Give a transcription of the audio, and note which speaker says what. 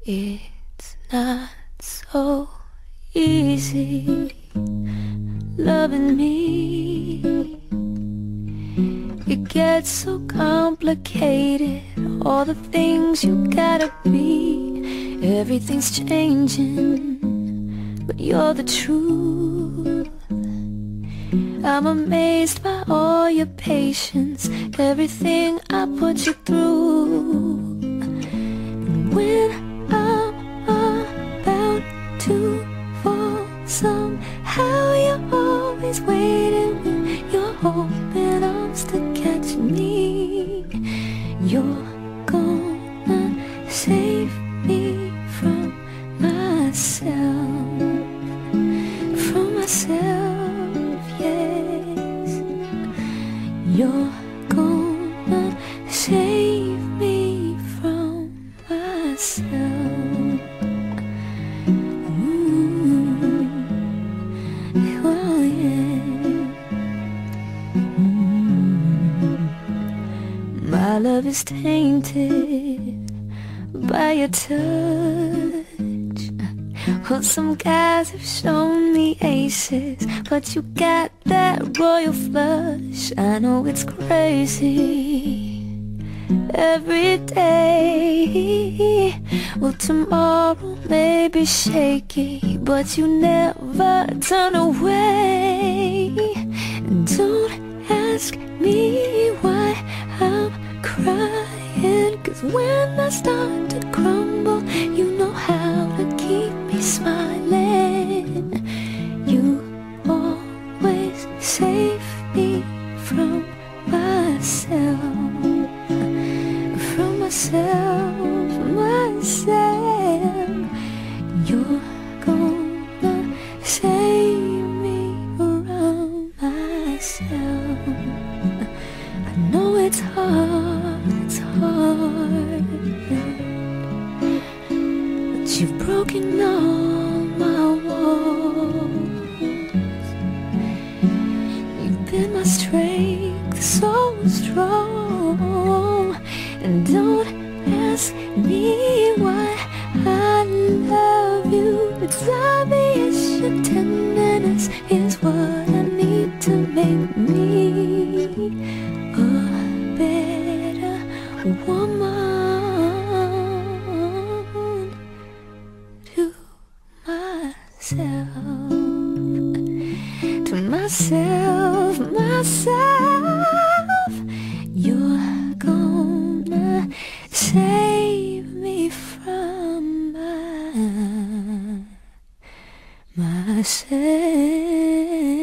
Speaker 1: It's not so easy loving me. It gets so complicated, all the things you gotta be. Everything's changing, but you're the truth. I'm amazed by all your patience, everything I put you through. And when I'm about to fall, somehow you're always waiting with your open arms to catch me. You're gonna save me from myself, yes. You're gonna save me from myself. Ooh, well, yeah. My love is tainted by your touch. Well, some guys have shown me aces, but you got that royal flush. I know it's crazy every day. Well, tomorrow may be shaky, but you never turn away. And don't ask me why I'm crying, 'cause when I start to crumble, you know how to keep me smiling. You always save me from myself, from myself. You're gonna save me from myself. I know it's hard, but you've broken all my walls. You've been my strength, so strong. And don't ask me why I love you. It's obvious your tenderness is what I need to make me a better woman to myself, to myself. You're gonna save me from myself.